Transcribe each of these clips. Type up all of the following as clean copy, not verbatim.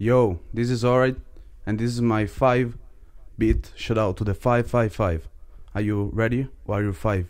Yo, this is Horaid, and this is my 5-beat shoutout to the 555. Are you ready? Or are you 5?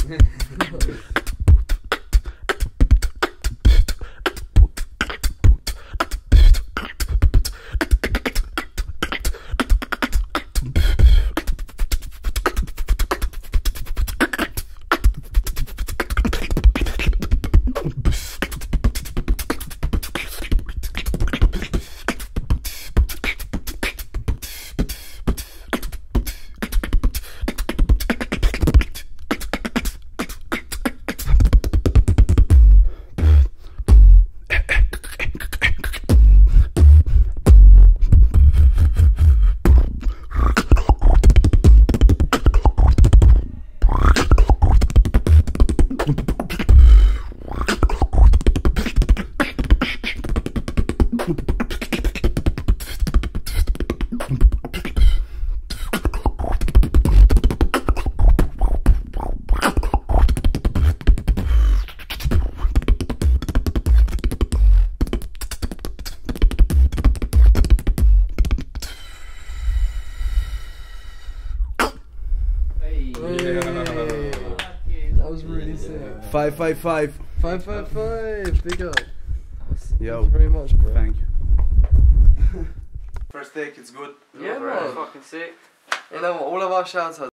That was really sick. 555. 555. Big up. Yo. Thank you very much, bro. Thank you. First take, it's good. Yeah, bro. man. Fucking sick. You know what? All of our shouts